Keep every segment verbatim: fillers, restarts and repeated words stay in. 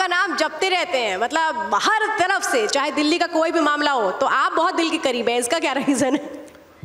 आपका नाम जपते रहते हैं, मतलब हर तरफ से, चाहे दिल्ली का कोई भी मामला हो तो आप बहुत दिल के करीब हैं, इसका क्या रीज़न है?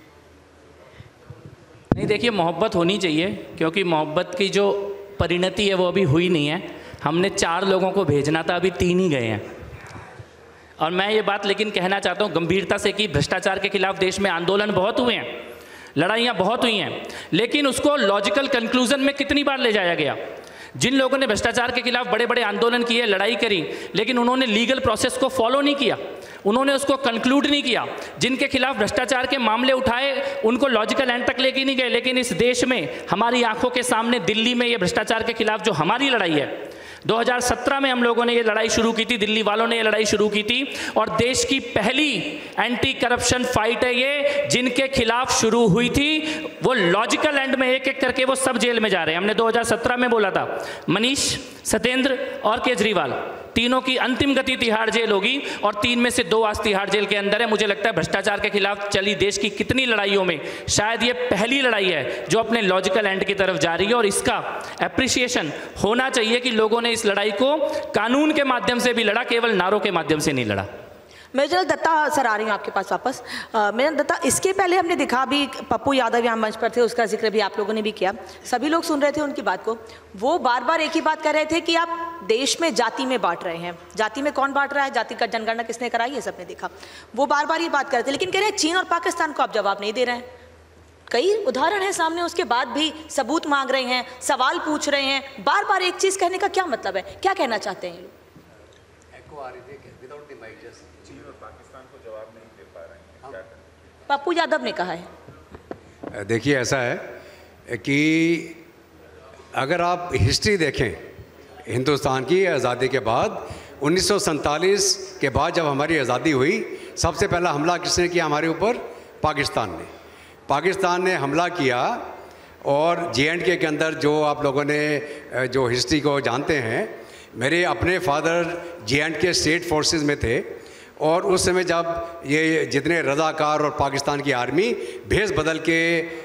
नहीं, देखिए, मोहब्बत होनी चाहिए, क्योंकि मोहब्बत की जो परिणति है वो अभी हुई नहीं है। हमने चार लोगों को भेजना था, अभी तीन ही गए हैं। और मैं ये बात लेकिन कहना चाहता हूँ गंभीरता से कि भ्रष्टाचार के खिलाफ देश में आंदोलन बहुत हुए हैं, लड़ाइयाँ बहुत हुई हैं, लेकिन उसको लॉजिकल कंक्लूजन में कितनी बार ले जाया गया। जिन लोगों ने भ्रष्टाचार के खिलाफ बड़े बड़े आंदोलन किए, लड़ाई करी, लेकिन उन्होंने लीगल प्रोसेस को फॉलो नहीं किया, उन्होंने उसको कंक्लूड नहीं किया। जिनके खिलाफ भ्रष्टाचार के मामले उठाए उनको लॉजिकल एंड तक लेके नहीं गए। लेकिन इस देश में हमारी आंखों के सामने दिल्ली में ये भ्रष्टाचार के खिलाफ जो हमारी लड़ाई है, दो हज़ार सत्रह में हम लोगों ने ये लड़ाई शुरू की थी, दिल्ली वालों ने ये लड़ाई शुरू की थी, और देश की पहली एंटी करप्शन फाइट है ये। जिनके खिलाफ शुरू हुई थी वो लॉजिकल एंड में एक एक करके वो सब जेल में जा रहे हैं। हमने दो हज़ार सत्रह में बोला था मनीष, सत्येंद्र और केजरीवाल, तीनों की अंतिम गति तिहाड़ जेल होगी, और तीन में से दो आज तिहाड़ जेल के अंदर है। मुझे लगता है भ्रष्टाचार के खिलाफ चली देश की कितनी लड़ाइयों में शायद ये पहली लड़ाई है जो अपने लॉजिकल एंड की तरफ जा रही है, और इसका एप्रिसिएशन होना चाहिए कि लोगों ने इस लड़ाई को कानून के माध्यम से भी लड़ा, केवल नारों के माध्यम से नहीं लड़ा। मेजर दत्ता सर, आ रही हूँ आपके पास वापस। मेजर दत्ता, इसके पहले हमने देखा भी पप्पू यादव यहाँ मंच पर थे, उसका जिक्र भी आप लोगों ने भी किया, सभी लोग सुन रहे थे उनकी बात को। वो बार बार एक ही बात कर रहे थे कि आप देश में जाति में बांट रहे हैं। जाति में कौन बांट रहा है, जाति का जनगणना किसने कराई, ये सबने देखा। वो बार बार ये बात कर रहे थे, लेकिन कह रहे हैं चीन और पाकिस्तान को आप जवाब नहीं दे रहे हैं। कई उदाहरण है सामने, उसके बाद भी सबूत मांग रहे हैं, सवाल पूछ रहे हैं। बार बार एक चीज़ कहने का क्या मतलब है, क्या कहना चाहते हैं ये लोग? पप्पू यादव ने कहा है। देखिए, ऐसा है कि अगर आप हिस्ट्री देखें हिंदुस्तान की आज़ादी के बाद, उन्नीस सौ सैंतालीस के बाद जब हमारी आज़ादी हुई, सबसे पहला हमला किसने किया हमारे ऊपर? पाकिस्तान ने। पाकिस्तान ने हमला किया, और जे एंड के के अंदर जो आप लोगों ने जो हिस्ट्री को जानते हैं, मेरे अपने father J and K state forces में थे, और उस समय जब ये जितने रज़ाकार और पाकिस्तान की आर्मी भेस बदल के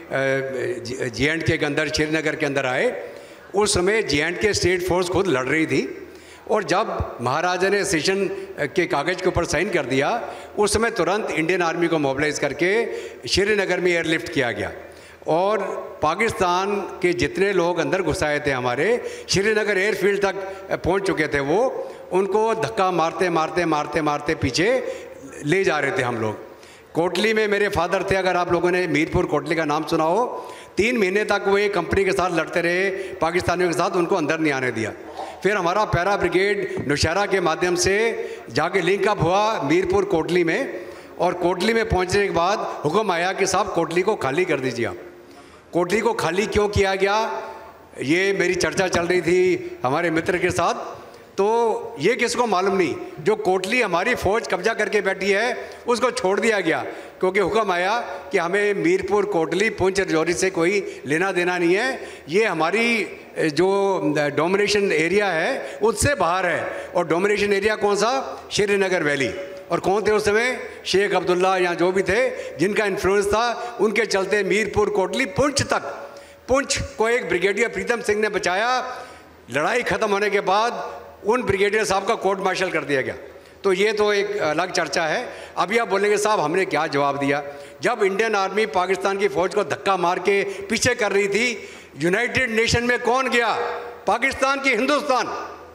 जे एंड के के अंदर, श्रीनगर के अंदर आए, उस समय J and K state force खुद लड़ रही थी। और जब महाराजा ने सेशन के कागज़ के ऊपर साइन कर दिया, उस समय तुरंत इंडियन आर्मी को मोबिलाइज़ करके श्रीनगर में एयरलिफ्ट किया गया, और पाकिस्तान के जितने लोग अंदर घुसाए थे हमारे, श्रीनगर एयरफील्ड तक पहुंच चुके थे, वो उनको धक्का मारते मारते मारते मारते पीछे ले जा रहे थे हम लोग। कोटली में मेरे फादर थे, अगर आप लोगों ने मीरपुर कोटली का नाम सुना हो, तीन महीने तक वो एक कंपनी के साथ लड़ते रहे पाकिस्तानियों के साथ, उनको अंदर नहीं आने दिया। फिर हमारा पैरा ब्रिगेड नौशहरा के माध्यम से जाके लिंकअप हुआ मीरपुर कोटली में, और कोटली में पहुंचने के बाद हुक्म आया कि साहब कोटली को खाली कर दीजिए आप। कोटली को खाली क्यों किया गया, ये मेरी चर्चा चल रही थी हमारे मित्र के साथ, तो ये किसको मालूम नहीं। जो कोटली हमारी फ़ौज कब्जा करके बैठी है उसको छोड़ दिया गया, क्योंकि हुक्म आया कि हमें मीरपुर कोटली पुंछ राजौरी से कोई लेना देना नहीं है, ये हमारी जो डोमिनेशन एरिया है उससे बाहर है। और डोमिनेशन एरिया कौन सा? श्रीनगर वैली। और कौन थे उस समय? शेख अब्दुल्ला या जो भी थे जिनका इन्फ्लुएंस था, उनके चलते मीरपुर कोटली पुंछ तक, पुंछ को एक ब्रिगेडियर प्रीतम सिंह ने बचाया। लड़ाई ख़त्म होने के बाद उन ब्रिगेडियर साहब का कोर्ट मार्शल कर दिया गया। तो ये तो एक अलग चर्चा है। अभी आप बोलेंगे साहब हमने क्या जवाब दिया, जब इंडियन आर्मी पाकिस्तान की फ़ौज को धक्का मार के पीछे कर रही थी, यूनाइटेड नेशन में कौन गया? पाकिस्तान की हिंदुस्तान।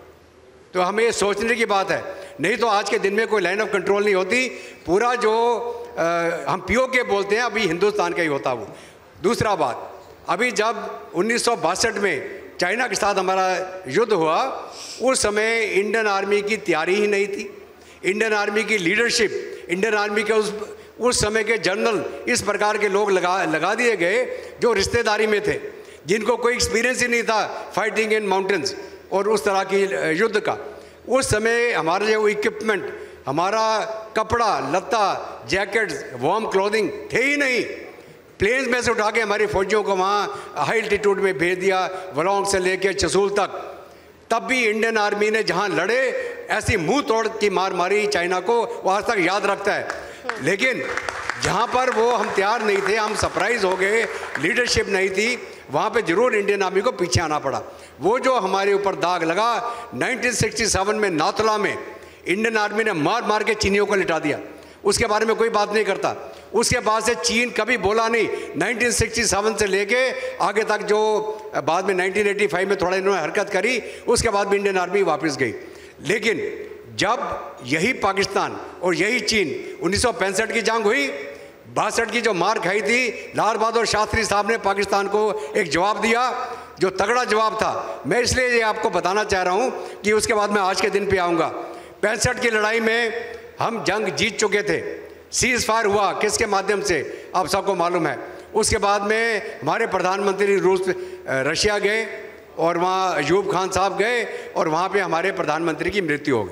तो हमें ये सोचने की बात है, नहीं तो आज के दिन में कोई लाइन ऑफ कंट्रोल नहीं होती। पूरा जो आ, हम पीओ के बोलते हैं, अभी हिंदुस्तान का ही होता वो। दूसरा बात, अभी जब उन्नीस सौ बासठ में चाइना के साथ हमारा युद्ध हुआ, उस समय इंडियन आर्मी की तैयारी ही नहीं थी। इंडियन आर्मी की लीडरशिप, इंडियन आर्मी के उस उस समय के जनरल इस प्रकार के लोग लगा लगा दिए गए जो रिश्तेदारी में थे, जिनको कोई एक्सपीरियंस ही नहीं था फाइटिंग इन माउंटेन्स और उस तरह की युद्ध का। उस समय हमारे जो इक्विपमेंट, हमारा कपड़ा लत्ता, जैकेट्स, वार्म क्लोथिंग थे ही नहीं। प्लेन्स में से उठा के हमारी फौजियों को वहाँ हाई एल्टीट्यूड में भेज दिया, वलोंग से लेकर चसूल तक। तब भी इंडियन आर्मी ने जहाँ लड़े, ऐसी मुंह तोड़ की मार मारी चाइना को, वो आज तक याद रखता है। लेकिन जहाँ पर वो हम तैयार नहीं थे, हम सरप्राइज हो गए, लीडरशिप नहीं थी। वहाँ पे जरूर इंडियन आर्मी को पीछे आना पड़ा। वो जो हमारे ऊपर दाग लगा उन्नीस सौ सरसठ में नाथुला में, इंडियन आर्मी ने मार मार के चीनियों को लिटा दिया, उसके बारे में कोई बात नहीं करता। उसके बाद से चीन कभी बोला नहीं। उन्नीस सौ सरसठ से लेके आगे तक जो बाद में उन्नीस सौ पचासी में थोड़ा इन्होंने हरकत करी, उसके बाद भी इंडियन आर्मी वापस गई। लेकिन जब यही पाकिस्तान और यही चीन उन्नीस सौ पैंसठ की जंग हुई, बासठ की जो मार खाई थी, लाल बहादुर शास्त्री साहब ने पाकिस्तान को एक जवाब दिया जो तगड़ा जवाब था। मैं इसलिए ये आपको बताना चाह रहा हूँ कि उसके बाद मैं आज के दिन पे आऊँगा। पैंसठ की लड़ाई में हम जंग जीत चुके थे, सीज फायर हुआ किसके माध्यम से आप सबको मालूम है। उसके बाद में हमारे प्रधानमंत्री रूस रशिया गए और वहाँ अयूब खान साहब गए और वहाँ पे हमारे प्रधानमंत्री की मृत्यु हो गई,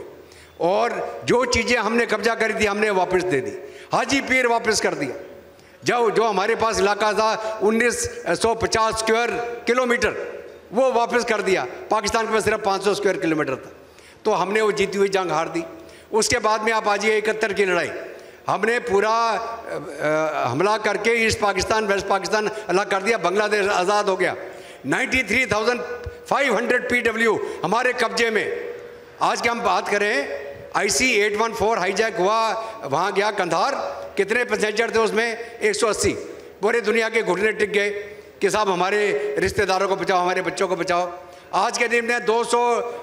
और जो चीज़ें हमने कब्जा करी थी हमने वापस दे दी। हाजी पीर वापस कर दिया। जो जो हमारे पास इलाका था उन्नीस सौ पचास स्क्वायर किलोमीटर, वो वापस कर दिया। पाकिस्तान के पास सिर्फ पाँच सौ स्क्वायर किलोमीटर था, तो हमने वो जीती हुई जंग हार दी। उसके बाद में आप आजिए इकहत्तर की लड़ाई, हमने पूरा हमला करके ईस्ट पाकिस्तान वेस्ट पाकिस्तान अलग कर दिया, बांग्लादेश आज़ाद हो गया। तिरानवे हज़ार पाँच सौ पीडब्ल्यू हमारे कब्जे में। आज की हम बात करें, I C eight one four hijack हुआ, वहाँ गया कंधार, कितने पैसेंजर थे उसमें? एक सौ अस्सी। पूरे दुनिया के घुटने टिक गए कि साहब हमारे रिश्तेदारों को बचाओ, हमारे बच्चों को बचाओ। आज के दिन में दो सौ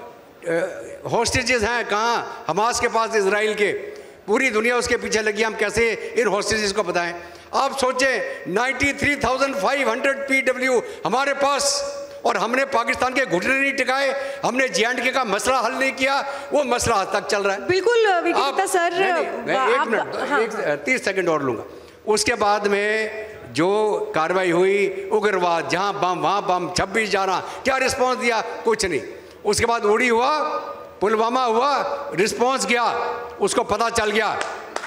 हॉस्टेजेस हैं कहाँ? हमास के पास, इजराइल के। पूरी दुनिया उसके पीछे लगी, हम कैसे इन हॉस्टेजेस को बताएं। आप सोचें तिरानवे हज़ार पाँच सौ पीडब्ल्यू हमारे पास, और हमने पाकिस्तान के घुटने नहीं टिकाए, हमने जे एंड के का मसला हल नहीं किया, वो मसला आज तक चल रहा है। बिल्कुल विक्रेता सर, नहीं, नहीं, मैं एक मिनट हाँ, एक तीस सेकंड और लूँगा। उसके बाद में जो कार्रवाई हुई, उग्रवाद जहाँ बम वहाँ बम, छब्बीस जाना, क्या रिस्पॉन्स दिया? कुछ नहीं। उसके बाद उड़ी हुआ, पुलवामा हुआ, रिस्पॉन्स किया, उसको पता चल गया।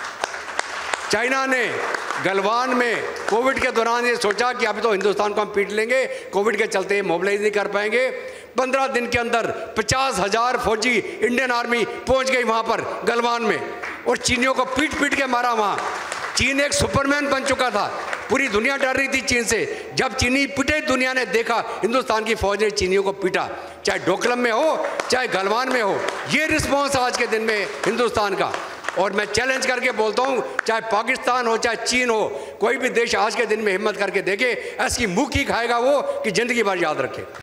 चाइना ने गलवान में कोविड के दौरान ये सोचा कि अभी तो हिंदुस्तान को हम पीट लेंगे, कोविड के चलते मोबिलाइज नहीं कर पाएंगे। पंद्रह दिन के अंदर पचास हजार फौजी इंडियन आर्मी पहुंच गई वहां पर गलवान में, और चीनियों को पीट पीट के मारा वहां। चीन एक सुपरमैन बन चुका था, पूरी दुनिया डर रही थी चीन से। जब चीनी पिटे, दुनिया ने देखा हिंदुस्तान की फौज ने चीनियों को पीटा, चाहे डोकलम में हो चाहे गलवान में हो। ये रिस्पॉन्स आज के दिन में हिंदुस्तान का। और मैं चैलेंज करके बोलता हूँ, चाहे पाकिस्तान हो चाहे चीन हो, कोई भी देश आज के दिन में हिम्मत करके देखे, ऐसी मुँह की खाएगा वो कि जिंदगी भर याद रखे।